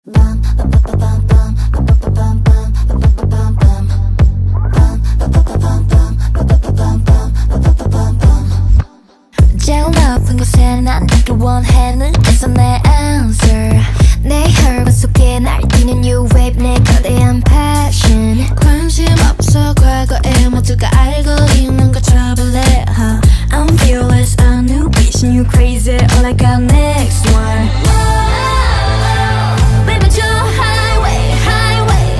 제일 높은 곳에 난 닿길 원해 눈에서 내 answer 내 혈관 속에 날뛰는 new wave 내 거대한 passion 관심 없어 과거에 모두가 알고 있는 거 trouble it I'm fearless a new vision you crazy all I got next one Baby 저 highway highway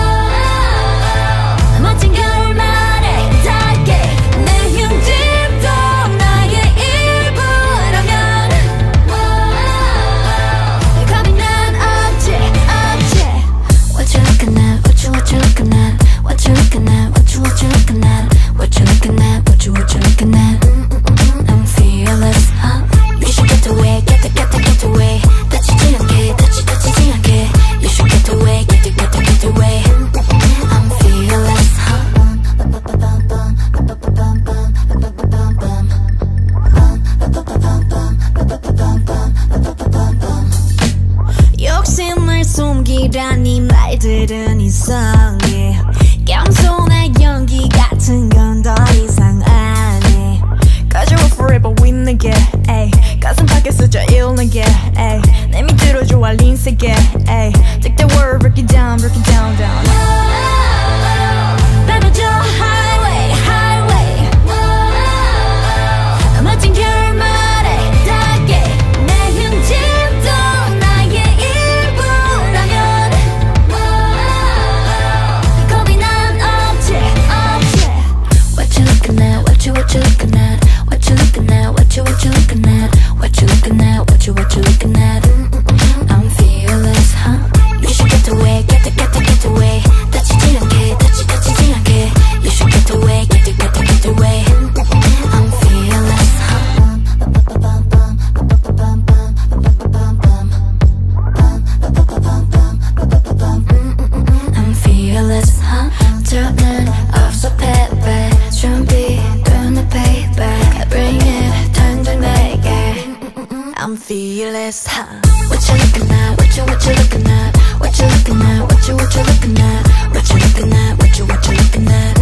멋진 결말에 닿게 내 형집도 나의 일부라면 겁이 난 없지 없지 What you looking at what you looking at what you looking at what you looking at what you looking at what you looking at I'm fearless You should get away get away 다치지 않게 다치지 않게 You should get away get away I'm fearless 욕심을 숨기라니 말들은 이상해 겸손한 연기 같은 건 더 이상 안 해 Cause you're forever with 내게 가슴 밖에서 제일 내게 내 밑으로 좋아 린세게 Take the world break it down down Baby 저 highway highway 멋진 결말에 닿게 내 흔적도 나의 일부라면 겁이 난 없지 없지 What you looking at what you looking at what you looking at what you looking at what you looking at what you looking at I'm fearless You should get away get away 다치지 않게 다치지 않게 You should get away get away I'm fearless I'm fearless 저는 없어 패배 준비된 내 payback Bring it 당장 내게 I'm fearless What you looking at what you looking at what you looking at what you looking at what you looking at what you looking at